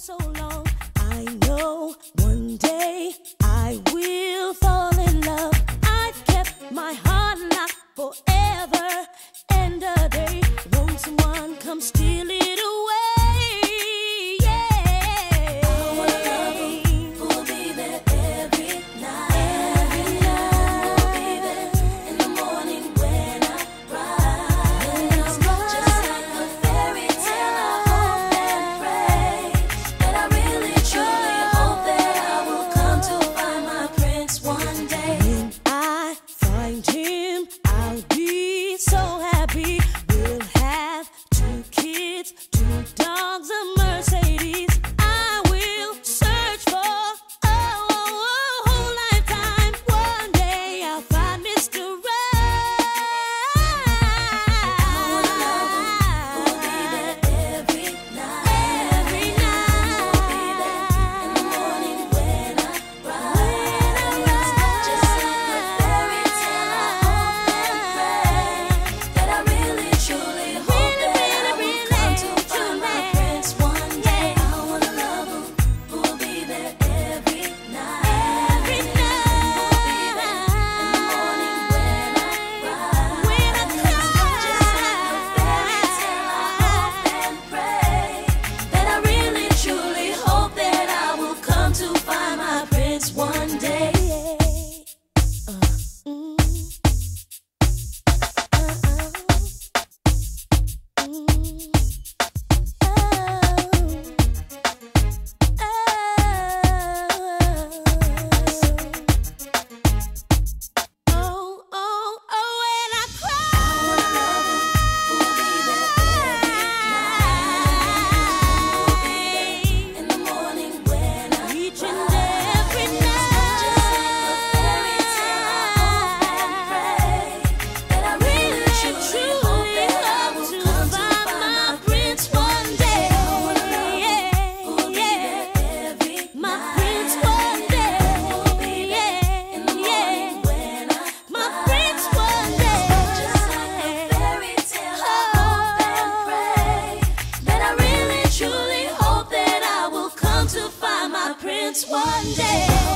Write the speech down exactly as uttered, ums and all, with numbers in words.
so long. I know one day I will fall in love. I've kept my heart locked forever and a day. Won't someone come steal it away? Yeah. I wanna love him, who'll be there every night. Every night. Who'll be there in the morning when I rise. Just like a fairy tale, I hope and pray that I really truly hope that I will come to find my prince one day. When I find him, I'll be so happy. We'll have two kids, two dogs, a Mercedes. I will search for a whole lifetime. One day I'll find Mister Right. I wanna love him, who'll be there every night. Every night. Who'll be there in the morning when I rise. Just like a fairy tale, I hope and pray that I really truly hope that I will come to find my prince one day. I wanna love him, who'll be there every night. Every night. Who'll be there in the morning when I rise. When I just like a fairy tale, I hope and pray that I really truly hope that I will come to find my prince one day. Uh, mm. Oh, oh, oh, when I cry. I wanna love him, who'll be there every night. Who'll be there in the morning when I each and every night. Just like a fairy tale, I hope and pray that I really truly hope that I will come to find my prince one day. I wanna love him, who'll be there every my prince one day. Who'll be there in the morning when I my prince one day. Just like a fairy tale, I hope and pray that I really truly hope that I will come to find my prince one day.